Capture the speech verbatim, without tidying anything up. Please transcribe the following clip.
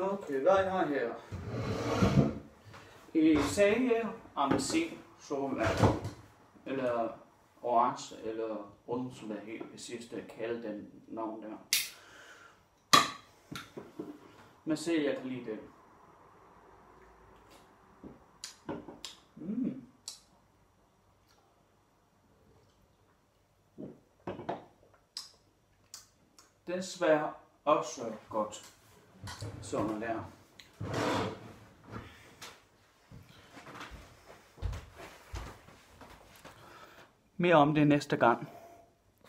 Okay, hvad har jeg her? I sage, appelsin, chokolade, eller orange, eller rød, som det helt det sidste kalde den navn der. Men se, jeg kan lide det. Mm. Den smager også godt. Sådan der. Mere om det næste gang.